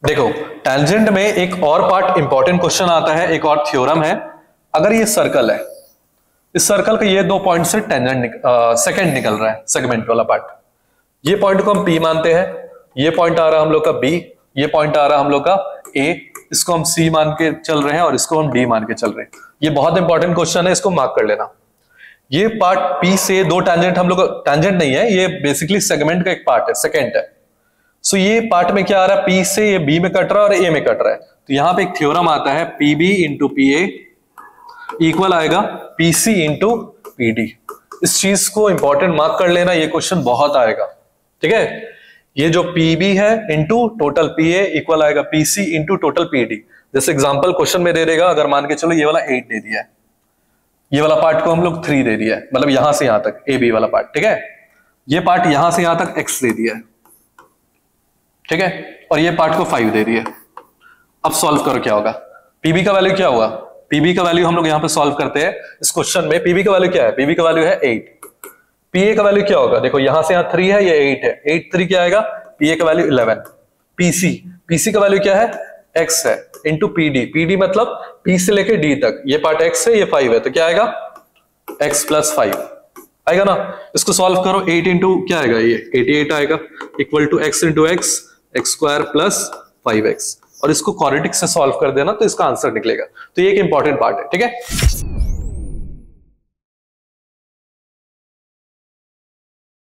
देखो टेंजेंट में एक और पार्ट इंपॉर्टेंट क्वेश्चन आता है, एक और थ्योरम है। अगर ये सर्कल है, इस सर्कल के ये 2 पॉइंट से टेंजेंट सेकंड निकल रहा है, सेगमेंट वाला पार्ट। ये पॉइंट को हम P मानते हैं, ये पॉइंट आ रहा है हम लोग का B, ये पॉइंट आ रहा है हम लोग का A, इसको हम C मान के चल रहे हैं और इसको हम D मान के चल रहे हैं। ये बहुत इंपॉर्टेंट क्वेश्चन है, इसको मार्क कर लेना। ये पार्ट P से 2 टेंजेंट हम लोग टेंजेंट नहीं है, ये बेसिकली सेगमेंट का एक पार्ट है, सेकेंड है। सो ये पार्ट में क्या आ रहा है, P से ये B में कट रहा है और A में कट रहा है। तो यहां पे एक थ्योरम आता है PB इंटू PA इक्वल आएगा PC इंटू PD। इस चीज को इंपॉर्टेंट मार्क कर लेना, ये क्वेश्चन बहुत आएगा, ठीक है। ये जो PB है इंटू टोटल PA इक्वल आएगा PC इंटू टोटल PD। जैसे एग्जांपल क्वेश्चन में दे देगा, अगर मान के चलो ये वाला 8 दे दिया है, ये वाला पार्ट को हम लोग 3 दे दिया है, मतलब यहां से यहां तक AB वाला पार्ट, ठीक है। ये पार्ट यहां से यहां तक X दे दिया है, ठीक है, और ये पार्ट को 5 दे दिया। अब सॉल्व करो क्या होगा, PB का वैल्यू क्या होगा। PB का वैल्यू हम लोग यहां पे सॉल्व करते हैं इस क्वेश्चन में। PB का वैल्यू क्या है, PB का वैल्यू है 8। PA का वैल्यू क्या होगा, देखो यहां से यहां 3 है, ये 8 है, 8 3 क्या आएगा, PA का वैल्यू 11। PC का वैल्यू क्या है, X है, इंटू PD मतलब P से लेके D तक, ये पार्ट X है, ये 5 है, तो क्या आएगा X प्लस 5 आएगा ना। इसको सॉल्व करो, 8 इंटू क्या आएगा, ये 88 आएगा, equal to X into X square plus 5X, और इसको क्वाड्रेटिक से सॉल्व कर देना तो इसका आंसर निकलेगा। तो ये एक इंपॉर्टेंट पार्ट है, ठीक है।